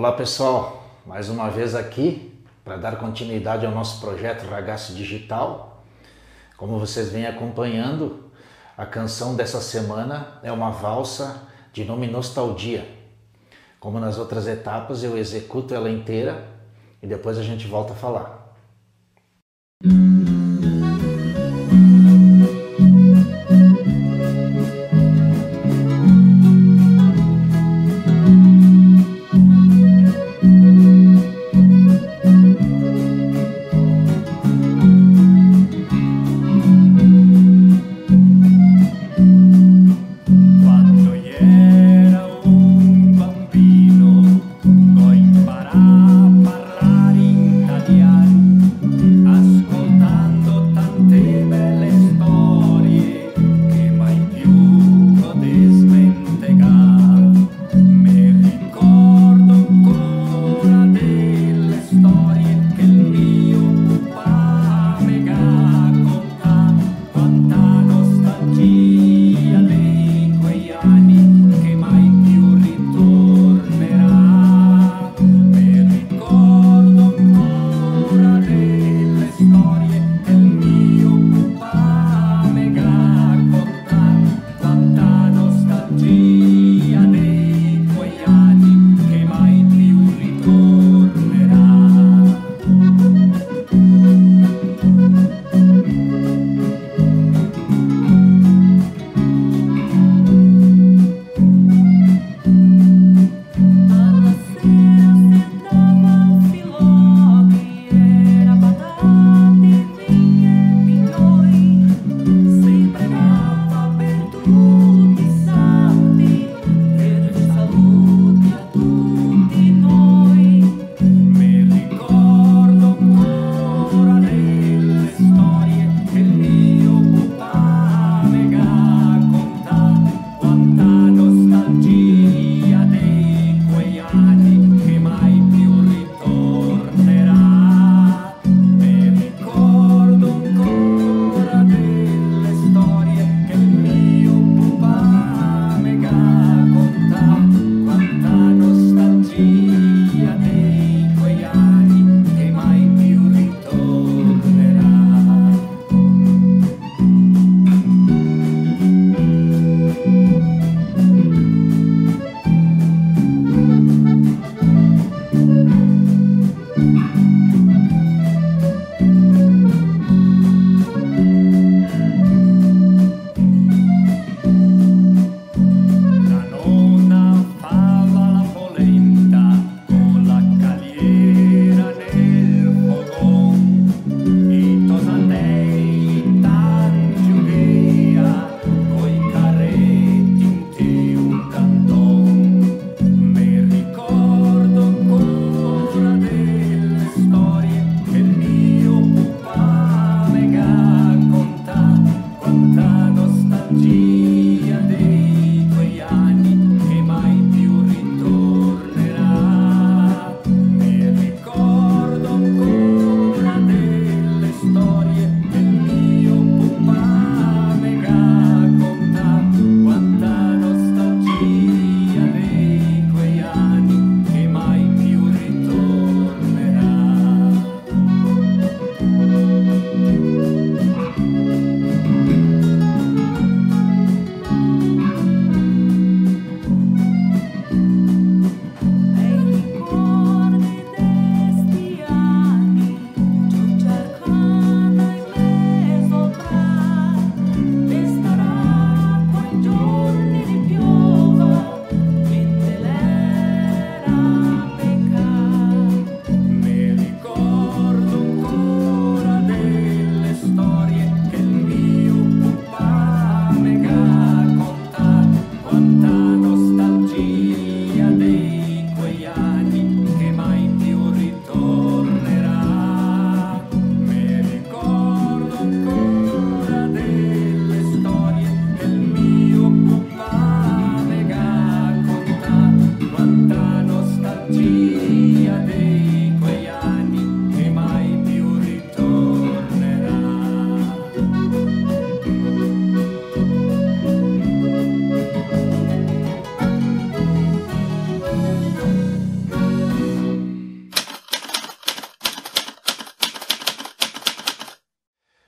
Olá pessoal, mais uma vez aqui para dar continuidade ao nosso projeto Ragazzo Digital. Como vocês vêm acompanhando, a canção dessa semana é uma valsa de nome Nostalgia. Como nas outras etapas, eu executo ela inteira e depois a gente volta a falar. Bambino, go imparare a parlare in italiano.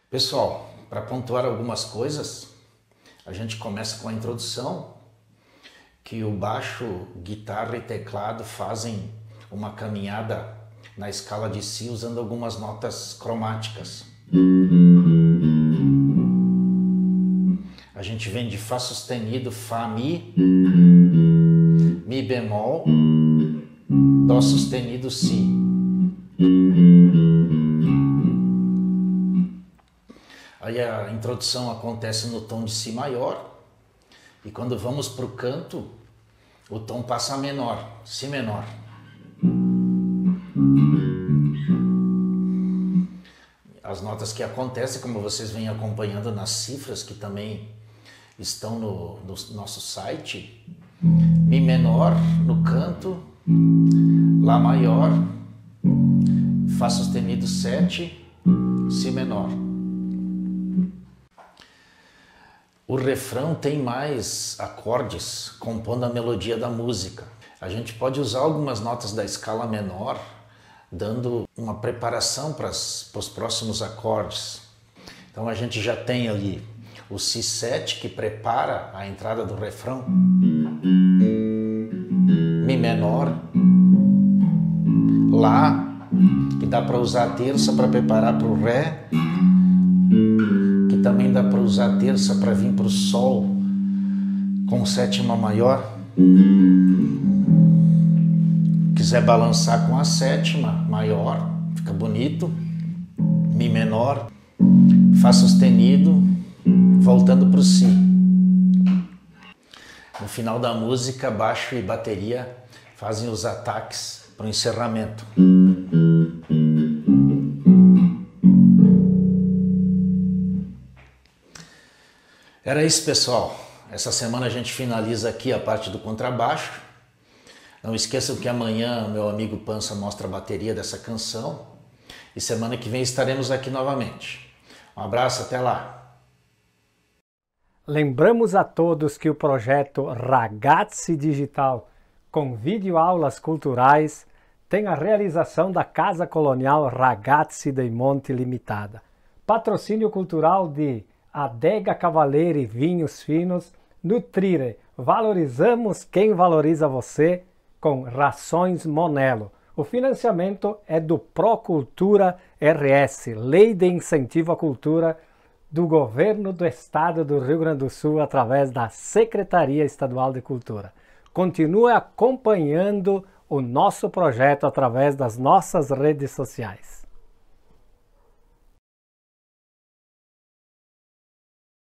Pessoal, para pontuar algumas coisas, a gente começa com a introdução, que o baixo, guitarra e teclado fazem uma caminhada na escala de Si usando algumas notas cromáticas. A gente vem de Fá sustenido, Fá, Mi, Mi bemol, Dó sustenido, Si. Aí a introdução acontece no tom de Si maior e quando vamos para o canto, o tom passa a menor, Si menor. As notas que acontecem, como vocês vêm acompanhando nas cifras que também estão no nosso site, Mi menor no canto, Lá maior, Fá sustenido 7, Si menor. O refrão tem mais acordes compondo a melodia da música. A gente pode usar algumas notas da escala menor, dando uma preparação para os próximos acordes. Então a gente já tem ali o Si7 que prepara a entrada do refrão, Mi menor, Lá, que dá para usar a terça para preparar para o Ré, que também dá para usar a terça para vir para o Sol com sétima maior. Quiser balançar com a sétima maior, fica bonito. Mi menor, Fá sustenido, voltando para o Si. No final da música, baixo e bateria fazem os ataques para o encerramento. Era isso, pessoal. Essa semana a gente finaliza aqui a parte do contrabaixo. Não esqueçam que amanhã meu amigo Pança mostra a bateria dessa canção. E semana que vem estaremos aqui novamente. Um abraço, até lá! Lembramos a todos que o projeto Ragazzi Digital, com videoaulas culturais, tem a realização da Casa Colonial Ragazzi dei Monti Limitada. Patrocínio cultural de Adega Cavalieri Vinhos Finos, Nutrire, valorizamos quem valoriza você, com Rações Monelo. O financiamento é do Procultura RS, Lei de Incentivo à Cultura do Governo do Estado do Rio Grande do Sul, através da Secretaria Estadual de Cultura. Continue acompanhando o nosso projeto através das nossas redes sociais.